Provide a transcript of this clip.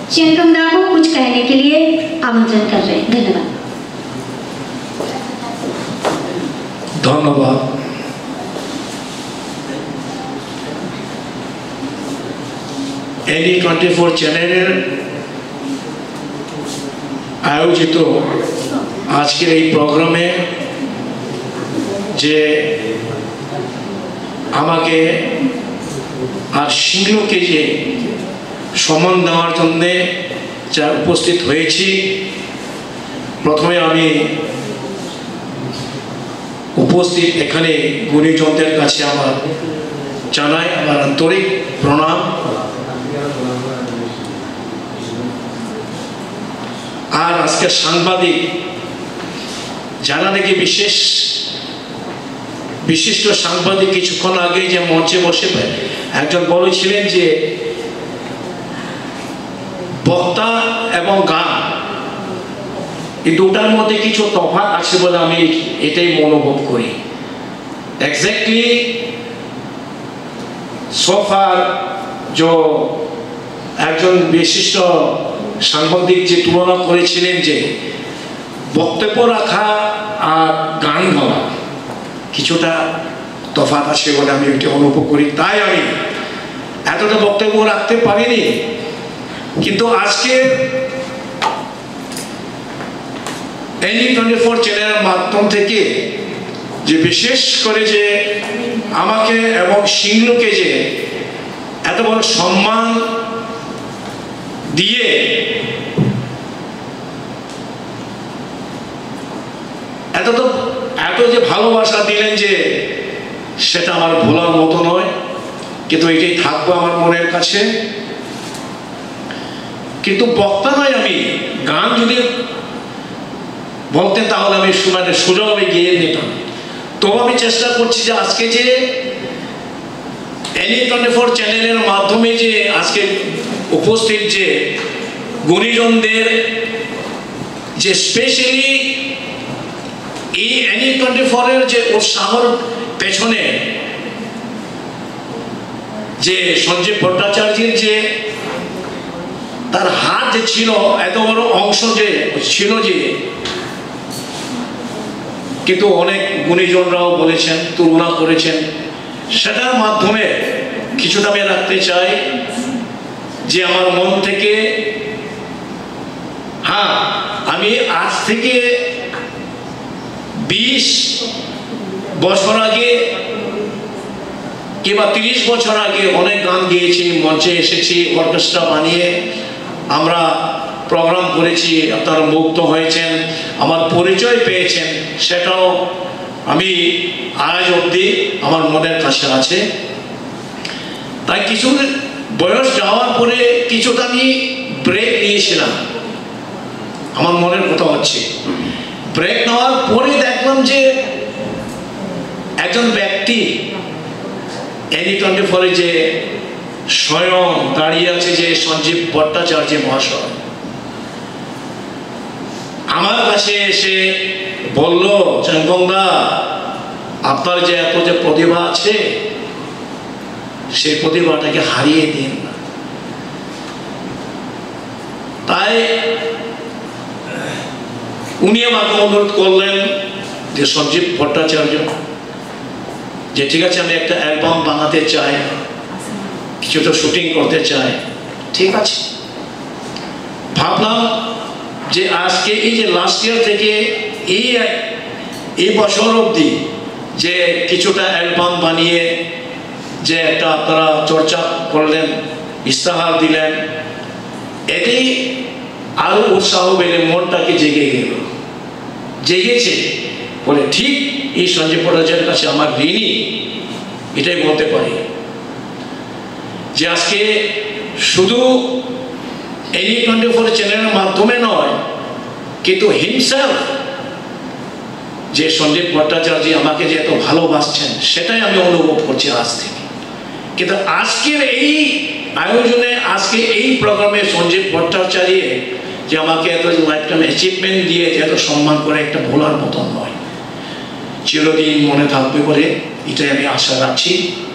चियंकम दा को कुछ कहने के लिए आमंत्रण कर रहे हैं। धन्यवाद। धन्यवाद। NE24 চ্যানেলের আয়োজিত আজকের এই প্রোগ্রামে যে আমাকে আর শিংলোকে যে সম্মান দেওয়ার জন্যে যা উপস্থিত হয়েছি, প্রথমে আমি উপস্থিত এখানে গুণীজনদের কাছে আমার জানাই আমার আন্তরিক প্রণাম। আর আজকে সাংবাদিক যারা নাকি বিশিষ্ট সাংবাদিক কিছুক্ষণ আগে যে মঞ্চে বসে একজন বলেছিলেন যে বক্তা এবং গান এই দুটার মধ্যে কিছু তফাৎ আছে বলে আমি এটাই অনুভব করি। এক্স্যাক্টলি সোফার যে একজন বিশিষ্ট সাংবাদিক যে তুলনা করেছিলেন যে বক্তব্য রাখা আর গান গাওয়া কিছুটা তফাৎ আছে বলে আমি এটা অনুভব করি। তাই আমি এতটা বক্তব্য রাখতে পারিনি, কিন্তু আজকে NE24 চ্যানেলের মাধ্যম থেকে যে বিশেষ করে যে আমাকে এবং শিংলোকে যে এত বড় সম্মান দিয়ে এত যে ভালোবাসা দিলেন যে সেটা আমার ভোলার মতো নয়, কিন্তু এটাই থাকবো আমার মনের কাছে। কিন্তু বক্তা নয়, আমি গান যদি বলতেন তাহলে আমি সুযোগে গিয়ে নিতাম। তো আমি চেষ্টা করছি যে আজকে যে NE24 চ্যানেলের মাধ্যমে যে আজকে উপস্থিত যে গুণীজনদের যে স্পেশালি এই NE24 এর যে উৎসাহের পেছনে যে সঞ্জীব ভট্টাচার্যের যে তার হাত যে ছিল, এত বড় অংশ যে ছিল যে, কিন্তু অনেক গুণীজনরাও বলেছেন, তুলনা করেছেন, সেটার মাধ্যমে কিছুটা আমি রাখতে চাই যে আমার মন থেকে। হ্যাঁ, আমি আজ থেকে 20 বছর আগে কিংবা 30 বছর আগে অনেক গান গেয়েছি, মঞ্চে এসেছি, অর্কেস্ট্রা বানিয়ে আমরা প্রোগ্রাম করেছি, আপনারা মুগ্ধ হয়েছেন, আমার পরিচয় পেয়েছেন, সেটাও আমি আজ অবধি আমার মনের কাছে আছে। তাই কিছু বয়স যাওয়ার পরে কিছুটা আমি ব্রেক নিয়েছিলাম, আমার মনের কথা হচ্ছে। ব্রেক নেওয়ার পরে দেখলাম যে একজন ব্যক্তি NE24 যে স্বয়ং দাঁড়িয়ে আছে যে সঞ্জীব ভট্টাচার্য মহাশয়, আমার কাছে এসে বলল, চিয়ংকম দা, আপনার যে এত যে প্রতিভা আছে সেই প্রতিভাটাকে হারিয়ে দিন না। তাই উনি আমাকে অনুরোধ করলেন যে সঞ্জীব ভট্টাচার্য যে ঠিক আছে, আমি একটা অ্যালবাম বানাতে চাই, কিছুটা শুটিং করতে চাই। ঠিক আছে, ভাবলাম যে আজকে এই যে লাস্ট ইয়ার থেকে এই বছর অবধি যে কিছুটা অ্যালবাম বানিয়ে যে একটা আপনারা চর্চা করলেন, ইস্তাহার দিলেন, এটাই আরো উৎসাহ বেড়ে মনটাকে জেগেছে বলে ঠিক এই সঞ্জীব ভট্টাচার্যের কাছে আমার ঋণী, এটাই বলতে পারি যে আজকে শুধু NE24 চ্যানেলের মাধ্যমে নয়, কিন্তু হিমসেলফ যে সঞ্জীব ভট্টাচার্য আমাকে যে এত ভালোবাসছেন সেটাই আমি অনুভব করছি আজ থেকে। কিন্তু আজকের এই আয়োজনে, আজকে এই প্রোগ্রামে সঞ্জীব ভট্টাচার্য যে আমাকে এত লাইফটাইম অ্যাচিভমেন্ট দিয়ে এত সম্মান করে, একটা ভোলার মতন নয়, চিরদিন মনে থাকবে বলে এটাই আমি আশা রাখছি।